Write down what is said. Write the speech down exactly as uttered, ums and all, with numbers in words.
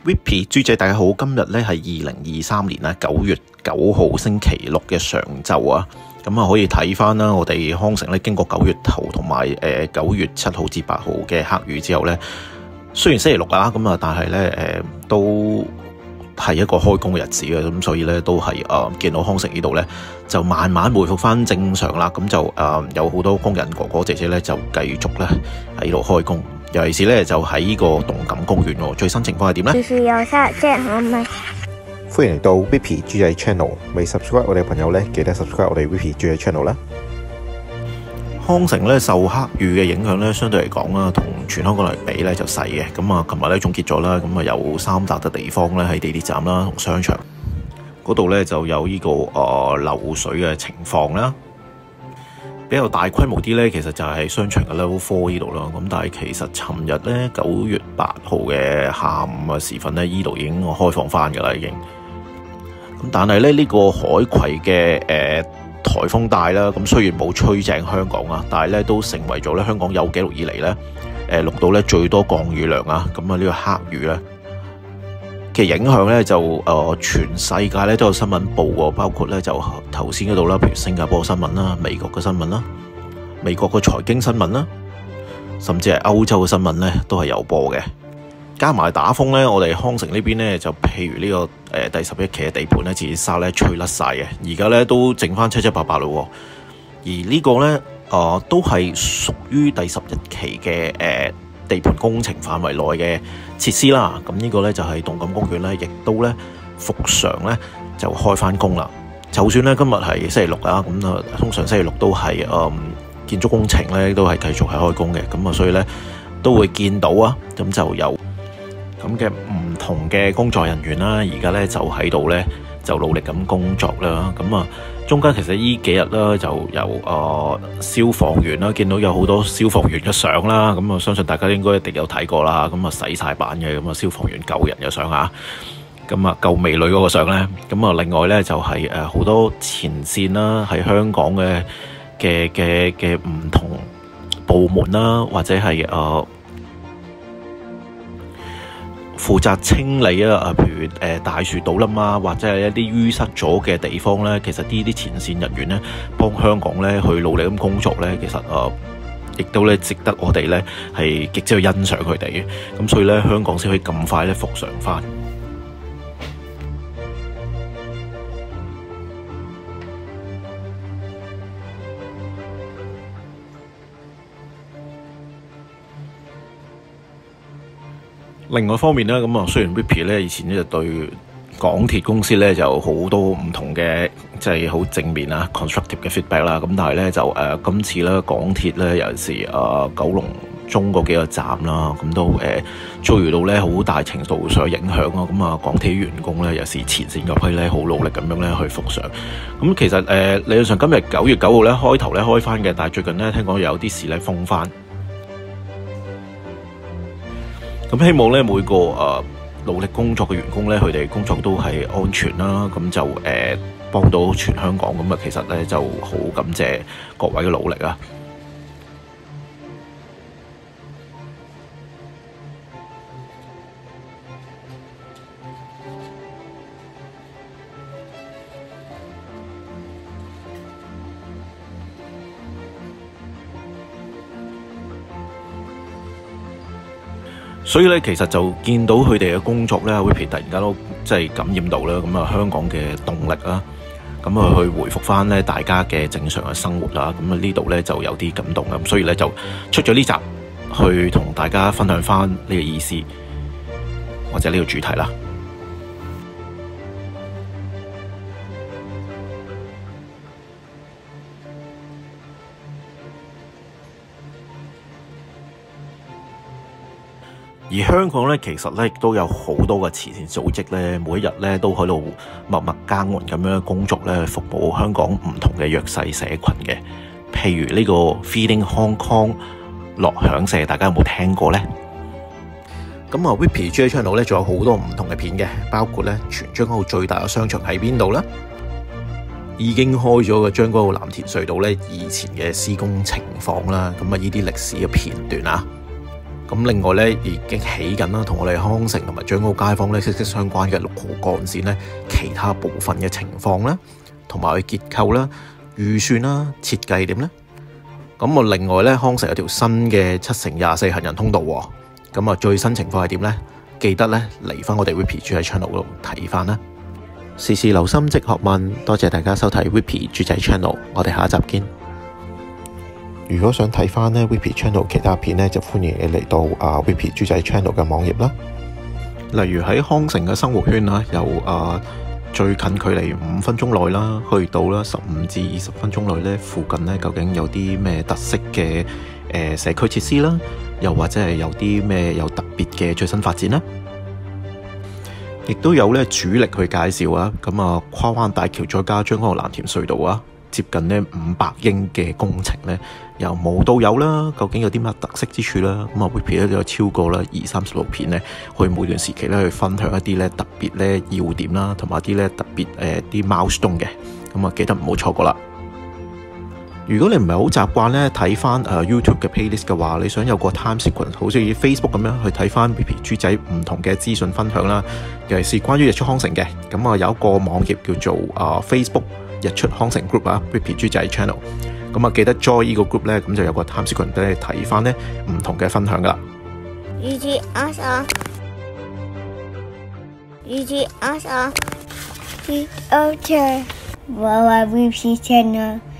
Whippy 豬仔大家好，今日咧係二零二三年啦九月九號星期六嘅上晝啊，咁啊可以睇翻啦，我哋康城咧經過九月頭同埋誒九月七號至八號嘅黑雨之後咧，雖然星期六啊，咁啊但係咧誒都係一個開工嘅日子嘅，咁所以咧都係誒、呃、見到康城呢度咧就慢慢回復翻正常啦，咁就誒、呃、有好多工人哥哥姐姐咧就繼續咧喺度開工。尤其是咧就喺呢個動感公園喎，最新情況係點咧？ 就是右下角係咪？ 歡迎嚟到 Whippy 豬仔 channel， 未 subscribe 我哋嘅朋友咧，記得 subscribe 我哋 Whippy 豬仔 channel 啦。 康城咧受黑雨嘅影響咧，相對嚟講啦，同全香港嚟比咧就細嘅。咁啊，琴日咧總結咗啦，咁啊有三笪嘅地方咧喺地鐵站啦同商場嗰度咧就有呢、這個誒、呃、漏水嘅情況啦。比較大規模啲咧，其實就係商場嘅 level four 呢度啦。咁但係其實尋日咧九月八號嘅下午嘅時分咧，呢度已經開放翻㗎啦，已經。咁但係咧呢、這個海葵嘅誒、呃、颱風帶啦，咁雖然冇吹正香港啊，但係咧都成為咗咧香港有紀錄以嚟咧誒錄到咧最多降雨量啊。咁啊呢個黑雨咧嘅影響咧就誒、呃、全世界咧都有新聞報喎，包括咧就頭先嗰度啦，譬如新加坡新聞啦、美國嘅新聞啦、美國嘅財經新聞啦，甚至係歐洲嘅新聞咧都係有播嘅。加埋打風咧，我哋康城呢邊咧就譬如呢、這個誒、呃、第十一期嘅地盤咧，自己沙咧吹甩晒嘅，而家咧都剩翻七七八八咯。而個呢個咧誒都係屬於第十一期嘅誒。呃地盤工程範圍內嘅設施啦，咁呢個咧就係動感公園咧，亦都咧復常咧就開翻工啦。就算咧今日係星期六啊，咁啊通常星期六都係誒、嗯、建築工程咧都係繼續係開工嘅，咁啊所以咧都會見到啊，咁就有咁嘅唔同嘅工作人員啦，而家咧就喺度咧就努力咁工作啦，咁啊。中間其實呢幾日啦，就由誒、呃、消防員啦，見到有好多消防員嘅相啦，咁啊相信大家應該一定有睇過啦，咁啊洗晒版嘅，咁啊消防員救人嘅相啊，咁啊救美女嗰個相咧，咁啊另外咧就係誒好多前線啦，喺香港嘅嘅嘅嘅唔同部門啦，或者係誒。呃負責清理啊，譬如誒大樹倒冧啊，或者係一啲淤塞咗嘅地方咧，其實呢啲前線人員咧，幫香港咧去努力咁工作咧，其實誒亦都咧值得我哋咧係極之去欣賞佢哋嘅。咁所以咧，香港先可以咁快咧復常翻。另外一方面咧，咁啊雖然 Whippy 咧以前咧就對港鐵公司咧就好多唔同嘅即係好正面啊 constructive 嘅 feedback 啦，咁但係咧就誒、呃、今次咧港鐵咧有陣時誒、呃、九龍中嗰幾個站啦，咁都誒遭遇到咧好大程度上影響咯，咁啊港鐵員工咧有時前線嗰批咧好努力咁樣咧去復常，咁其實誒、呃、理論上今日九月九號咧開頭咧開翻嘅，但係最近咧聽講有啲事咧封翻。咁希望咧每個誒、呃、努力工作嘅員工咧，佢哋工作都係安全啦，咁就誒、呃、幫到全香港，咁啊其實咧就好感謝各位嘅努力啊！所以咧，其實就見到佢哋嘅工作咧，Whippy突然間都即係感染到啦。咁啊，香港嘅動力啦，咁啊去回復翻咧大家嘅正常嘅生活啦。咁啊呢度咧就有啲感動啦。咁所以咧就出咗呢集去同大家分享翻呢個意思或者呢個主題啦。而香港咧，其實咧亦都有好多嘅慈善組織咧，每一日咧都喺度默默耕耘咁樣工作咧，服務香港唔同嘅弱勢社群嘅。譬如呢個 Feeding Hong Kong 樂享社，大家有冇聽過咧？咁啊 ，Whippy 豬仔 channel 咧仲有好多唔同嘅片嘅，包括咧全將軍澳最大嘅商場喺邊度啦，已經開咗嘅將軍澳藍田隧道咧以前嘅施工情況啦，咁啊呢啲歷史嘅片段啊。 咁另外咧已經起緊啦，同我哋康城同埋將軍澳街坊咧息息相關嘅六號幹線咧其他部分嘅情況啦，同埋佢結構啦、預算啦、設計點咧。咁啊，另外咧康城有條新嘅七乘廿四行人通道喎。咁啊，最新情況係點咧？記得咧嚟翻我哋 Whippy 豬仔 channel 嗰度睇翻啦。時時留心即學問，多謝大家收睇 Whippy 豬仔 channel， 我哋下一集見。如果想睇翻呢 Whippy channel 其他片呢，就歡迎你嚟到啊 Whippy 豬仔 channel 嘅網頁啦。例如喺康城嘅生活圈啊，由啊最近距離五分鐘內啦，去到啦十五至二十分鐘內呢，附近呢究竟有啲咩特色嘅誒、呃、社區設施啦，又或者係有啲咩有特別嘅最新發展呢？亦都有咧主力去介紹啊，咁啊跨灣大橋再加將軍澳藍田隧道啊，接近呢五百英嘅工程咧，由無到有啦，究竟有啲乜特色之處啦？咁啊 Whippy 咧都有超過啦二三十六片咧，去每段時期咧去分享一啲咧特別咧要點啦，同埋啲咧特別誒啲 milestone嘅，咁啊記得唔好錯過啦。如果你唔係好習慣咧睇翻誒 YouTube 嘅 playlist 嘅話，你想有個 time sequence，好似 Facebook 咁樣去睇翻 Whippy 豬仔唔同嘅資訊分享啦，尤其是關於日出康城嘅，咁啊有一個網頁叫做啊 Facebook 日出康城 group 啊 Whippy 豬仔 channel， 咁啊記得 join 呢個 group 咧，咁就有個 time sequence 俾你睇翻咧唔同嘅分享噶啦。 U G S R U G S R P O T 娃娃 Whippy channel。